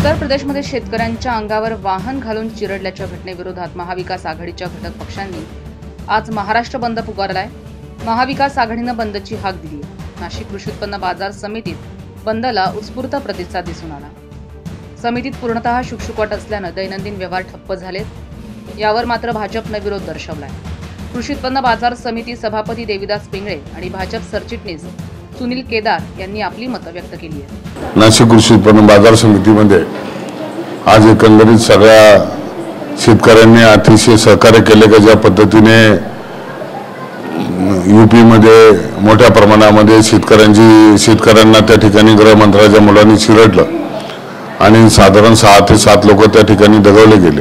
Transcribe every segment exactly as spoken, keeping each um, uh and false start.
उत्तर प्रदेशमध्ये शेतकऱ्यांच्या अंगावर वाहन घालून चिरडल्याच्या घटनेविरोधात महाविकास आघाडीच्या घटक पक्षांनी आज महाराष्ट्र बंद पुकारलाय। महाविकास आघाडीनं बंदची हाक दिली आहे। नाशिक कृषी उत्पन्न बाजार समितीत बंदला उत्स्फूर्त प्रतिसाद दिसून आला। समितीत पूर्णतः शुकशुकाट असल्यानं दैनंदिन व्यवहार ठप्प झालेत। यावर मात्र भाजपनं विरोध दर्शवलाय। कृषी उत्पन्न बाजार समिती सभापती देविदास पिंगळे आणि भाजप सरचिटणीस सुनील केदार यांनी आपली मतं व्यक्त केली आहेत। नाशिक कृषी उत्पन्न बाजार समितीमध्ये आज एकंदरीत सगळ्या शेतकऱ्यांनी अतिशय सहकार्य केले की ज्या पद्धतीने यूपी मध्ये मोठ्या प्रमाणामध्ये शेतकऱ्यांची शेतकऱ्यांना त्या ठिकाणी गृह मंत्रालयाच्या मुलांनी चिरडलं आणि साधारण सहा ते सात लोक त्या ठिकाणी दगावले गेले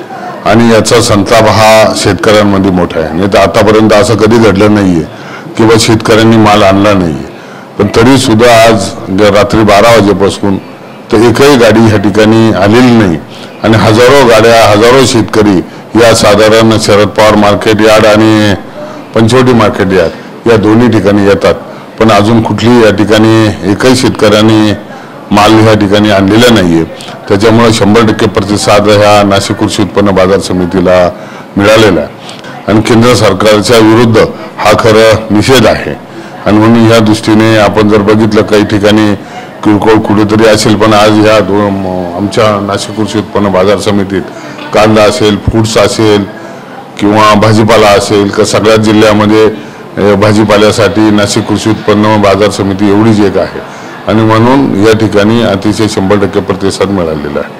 आणि याचा संताप हा शेतकऱ्यांमध्ये मोठा आहे। नाही तर आतापर्यंत असं कधी घडलं नाहीये की बा शेतकऱ्यांनी माल आणला नाहीये, पण तरी सुद्धा आज रात्री बारा वाजेपासून तर एकही गाडी ह्या ठिकाणी आलेली नाही आणि हजारो गाड्या हजारो शेतकरी या साधारण शरद पवार मार्केट यार्ड आणि पंचवटी मार्केट यार्ड या दोन्ही ठिकाणी येतात, पण अजून कुठली या ठिकाणी एकही शेतकऱ्यांनी माल ह्या ठिकाणी आणलेला नाहीये। त्याच्यामुळे शंभर टक्के प्रतिसाद ह्या नाशिक कृषी उत्पन्न बाजार समितीला मिळालेला आहे आणि केंद्र सरकारच्या विरुद्ध हा खरं निषेध आहे। आणि म्हणून ह्या दृष्टीने आपण जर बघितलं काही ठिकाणी किरकोळ कुठेतरी असेल, पण आज ह्या आमच्या नाशिक कृषी उत्पन्न बाजार समितीत कांदा असेल, फ्रूट्स असेल किंवा भाजीपाला असेल का सगळ्याच जिल्ह्यामध्ये भाजीपाल्यासाठी नाशिक कृषी उत्पन्न बाजार समिती एवढीच एक आहे आणि म्हणून या ठिकाणी अतिशय शंभर टक्के प्रतिसाद मिळालेला आहे।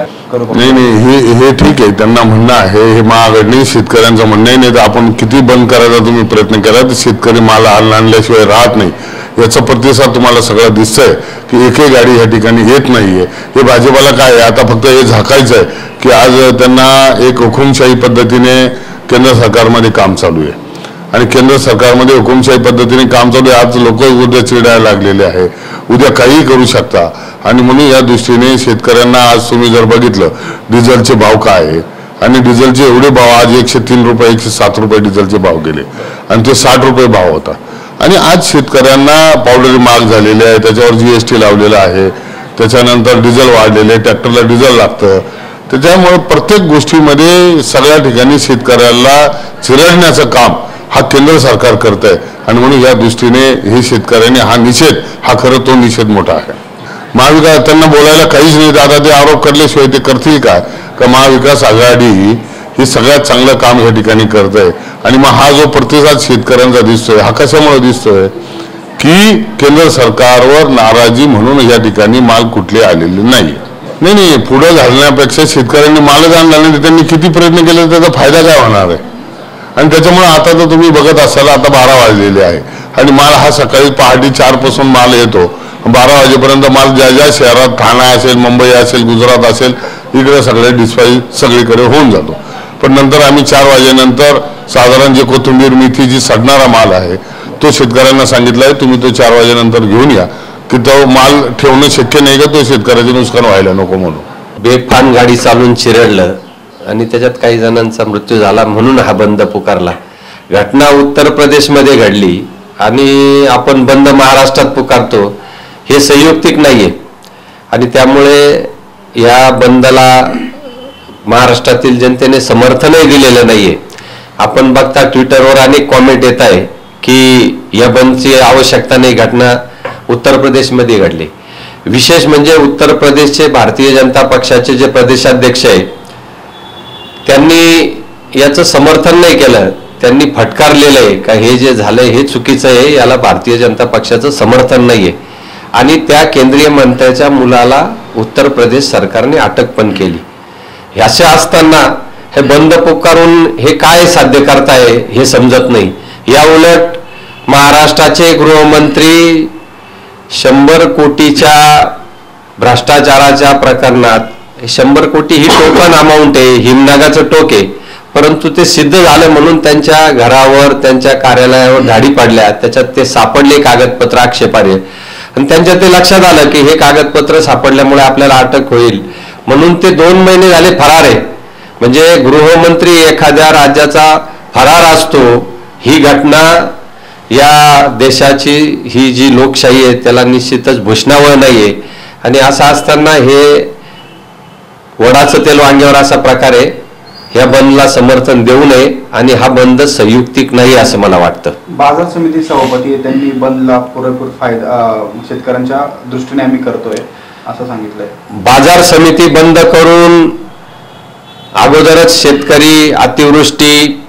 नाही नाही हे हे ठीक आहे, त्यांना म्हणणं आहे हे महाआघाडी शेतकऱ्यांचं म्हणणं नाही तर आपण किती बंद करायचा तुम्ही प्रयत्न करा तर शेतकरी माल आणल्याशिवाय राहत नाही। याचा प्रतिसाद तुम्हाला सगळं दिसतंय की एकही गाडी ह्या ठिकाणी येत नाहीये। हे भाजपाला काय आहे, आता फक्त हे झाकायचं आहे की आज त्यांना एक हुकुमशाही पद्धतीने केंद्र सरकारमध्ये काम चालू आहे आणि केंद्र सरकारमध्ये हुकुमशाही पद्धतीने काम चालू आहे। आज लोक उद्या चिडायला लागलेले आहे, उद्या काही करू शकता आणि म्हणून या दृष्टीने शेतकऱ्यांना आज तुम्ही जर बघितलं डिझेलचे भाव काय आहेत आणि डिझेलचे एवढे भाव आज एकशे तीन रुपये एकशे सात रुपये डिझेलचे भाव गेले आणि ते साठ रुपये भाव होता आणि आज शेतकऱ्यांना पावडर महाग झालेले आहे, त्याच्यावर जीएसटी लावलेला आहे, त्याच्यानंतर डिझेल वाढलेले, ट्रॅक्टरला डिझेल लागतं, त्याच्यामुळे प्रत्येक गोष्टीमध्ये सगळ्या ठिकाणी शेतकऱ्याला चिरडण्याचं काम हा केंद्र सरकार करत आहे आणि म्हणून या दृष्टीने हे शेतकऱ्यांनी हा निषेध हा खरं तो निषेध मोठा आहे। महाविकास त्यांना बोलायला काहीच नाही, आता ते आरोप करल्याशिवाय ते करतील काय का महाविकास आघाडी हे सगळ्यात चांगलं काम या ठिकाणी करत आहे आणि मग हा जो प्रतिसाद शेतकऱ्यांचा दिसतोय हा कशामुळे दिसतोय की केंद्र सरकारवर नाराजी म्हणून या ठिकाणी माल कुठले आलेले नाही। नाही नाही पुढे घालण्यापेक्षा शेतकऱ्यांनी मालच आणला नाही, त्यांनी किती प्रयत्न केले त्याचा फायदा काय होणार आहे आणि त्याच्यामुळे आता तर तुम्ही बघत असाल आता बारा वाजलेले आहे आणि माल हा सकाळी पहाटे चार पासून माल येतो, बारा वाजेपर्यंत माल ज्या ज्या शहरात ठाणे असेल, मुंबई असेल, गुजरात असेल इकडे सगळे डिस्पॅच सगळीकडे होऊन जातो, पण नंतर आम्ही चार वाजेनंतर साधारण जे कोथिंबीर मेथी जी सडणारा माल आहे तो शेतकऱ्यांना सांगितलं आहे तुम्ही तो चार वाजेनंतर घेऊन या की तो माल ठेवणं शक्य नाही का तो शेतकऱ्याचे नुकसान व्हायला नको म्हणून। बेफान गाडी चालून चिरडलं आणि त्याच्यात काही जणांचा मृत्यू झाला म्हणून हा बंद पुकारला। घटना उत्तर प्रदेशमध्ये घडली आणि आपण बंद महाराष्ट्रात पुकारतो हे संयुक्तिक नाहीये आणि त्यामुळे या बंदला महाराष्ट्रातील जनतेने समर्थनही दिलेलं नाहीये। आपण बघता ट्विटरवर अनेक कॉमेंट येत आहे की या बंदची आवश्यकता नाही, घटना उत्तर प्रदेशमध्ये घडली। विशेष म्हणजे उत्तर प्रदेशचे भारतीय जनता पक्षाचे जे प्रदेशाध्यक्ष आहे त्यांनी याचं समर्थन नाही केलं, त्यांनी फटकारलेलं आहे का हे जे झालंय हे चुकीचं आहे, याला भारतीय जनता पक्षाचं समर्थन नाहीये आणि त्या केंद्रीय मंत्र्याच्या मुलाला उत्तर प्रदेश सरकारने अटक पण केली। असे असताना हे बंद पुकारून हे काय साध्य करताय हे समजत नाही। या उलट महाराष्ट्राचे गृहमंत्री शंभर कोटीच्या भ्रष्टाचाराच्या प्रकरणात शंभर कोटी ही टोकन अमाऊंट आहे, हिमनागाचं टोक आहे, परंतु ते सिद्ध झालं म्हणून त्यांच्या घरावर त्यांच्या कार्यालयावर धाडी पडल्या, त्याच्यात ते सापडले कागदपत्र आक्षेपार्ह आणि त्यांच्या ते लक्षात आलं की हे कागदपत्र सापडल्यामुळे आपल्याला अटक होईल म्हणून ते दोन महिने झाले फरार आहे। म्हणजे गृहमंत्री एखाद्या राज्याचा फरार असतो ही घटना या देशाची ही जी लोकशाही आहे त्याला निश्चितच भूषणावह नाहीये आणि असं असताना हे वडाचं तेल वांग्यावर असा प्रकार आहे. ह्या बंदला समर्थन देऊ नये आणि हा बंद संयुक्तिक नाही असं मला वाटतं. बाजार समिती सभापती आहे, त्यांनी बंदला पुरेपूर फायदा अं, शेतकऱ्यांच्या दृष्टीने आम्ही करतोय असं सांगितलंय. बाजार समिती बंद करून अगोदरच शेतकरी अतिवृष्टी,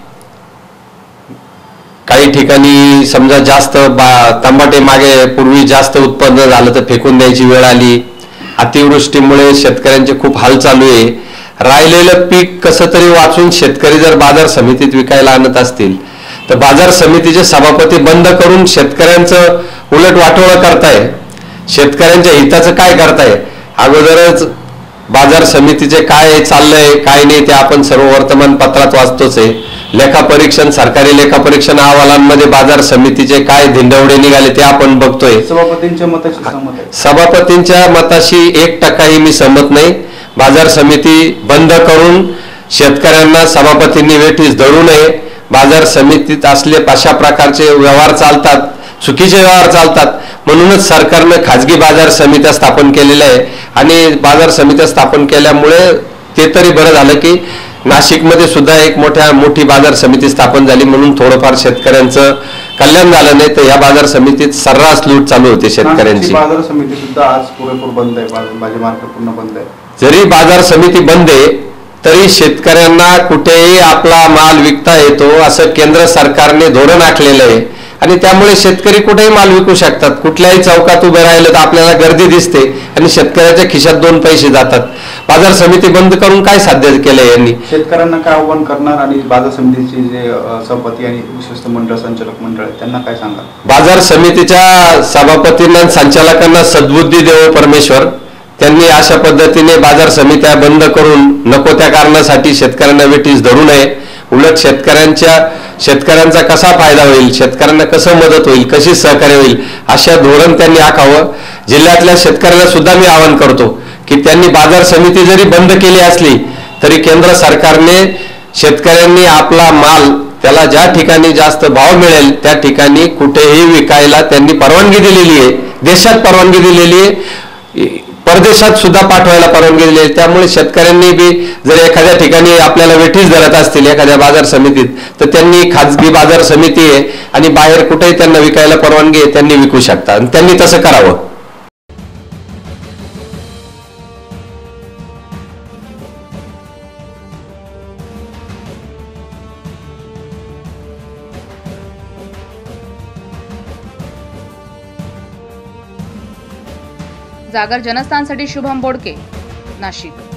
काही ठिकाणी समजा जास्त टमाटे मागे पूर्वी जास्त उत्पन्न झालं तर फेकून द्यायची वेळ आली. अतिवृष्टीमुळे शेतकऱ्यांचे खूप हाल चालू आहे. राहिलेलं पीक कसं तरी वाचून शेतकरी जर बाजार समितीत विकायला आणत असतील तर बाजार समितीचे सभापती बंद करून शेतकऱ्यांचं उलट वाटोळं करताय. शेतकऱ्यांच्या हिताचं काय करताय? अगोदरच बाजार समितीचे काय चाललंय काय नाही ते आपण सर्व वर्तमानपत्रात वाचतोच आहे. लेखापरीक्षण, सरकारी लेखापरीक्षण अहवालांमध्ये बाजार समितीचे काय धिंडवडे निघाले ते आपण बघतोय. सभापतींच्या मताशी सहमत आहे? सभापतींच्या मताशी एक टक्काही मी सहमत नाही. बाजार समिती बंद करून शेतकऱ्यांना सभापतींनी वेठीस धरू नये. बाजार समितीत असले अशा प्रकारचे व्यवहार चालतात, चुकीचे व्यवहार चालतात, म्हणूनच सरकारनं खाजगी बाजार समित्या स्थापन केलेल्या आहे. आणि बाजार समित्या स्थापन केल्यामुळे ते तरी बरं झालं की नाशिकमध्ये सुद्धा एक मोठ्या मोठी बाजार समिती स्थापन झाली, म्हणून थोडंफार शेतकऱ्यांचं कल्याण झालं. नाही तर या बाजार समितीत सर्रास लूट चालू होते शेतकऱ्यांची. बाजार समिती सुद्धा आज पुरेपूर बंद आहे, भाजी मार्केट पूर्ण बंद आहे. जरी बाजार समिती बंद आहे तरी शेतकऱ्यांना कुठेही आपला माल विकता येतो असं केंद्र सरकारने धोरण आखलेलं आहे. आणि त्यामुळे शेतकरी कुठेही माल विकू शकतात. कुठल्याही चौकात उभे राहिलं तर आपल्याला गर्दी दिसते आणि शेतकऱ्याच्या खिशात दोन पैसे जातात. बाजार समिती बंद करून काय साध्य केलंय यांनी? शेतकऱ्यांना काय आव्हान करणार आणि बाजार समितीचे जे सभापती आणि विश्वस्त मंडळ संचालक मंडळ आहे त्यांना काय सांगा? बाजार समितीच्या सभापतींना संचालकांना सद्बुद्धी देवो परमेश्वर. त्यांनी अशा पद्धतीने बाजार समित्या बंद करून नको त्या कारणासाठी शेतकऱ्यांना वेठीस धरू नये. उलट शेतकऱ्यांच्या शेतकऱ्यांचा कसा फायदा होईल, शेतकऱ्यांना कसं मदत होईल, कशी सहकार्य होईल अशा धोरण त्यांनी आखावं. जिल्ह्यातल्या शेतकऱ्यांना सुद्धा मी आवाहन करतो की त्यांनी बाजार समिती जरी बंद केली असली तरी केंद्र सरकारने शेतकऱ्यांनी आपला माल त्याला ज्या ठिकाणी जास्त भाव मिळेल त्या ठिकाणी कुठेही विकायला त्यांनी परवानगी दिलेली आहे. देशात परवानगी दिलेली आहे, परदेशात सुद्धा पाठवायला परवानगी दिली आहे. त्यामुळे शेतकऱ्यांनी बी जर एखाद्या ठिकाणी आपल्याला वेठीस धरत असतील एखाद्या बाजार समितीत तर त्यांनी खाजगी बाजार समिती आहे आणि बाहेर कुठेही त्यांना विकायला परवानगी आहे, त्यांनी विकू शकतात आणि त्यांनी तसं करावं. जागर जनस्थानसाठी शुभम बोडके, नाशिक.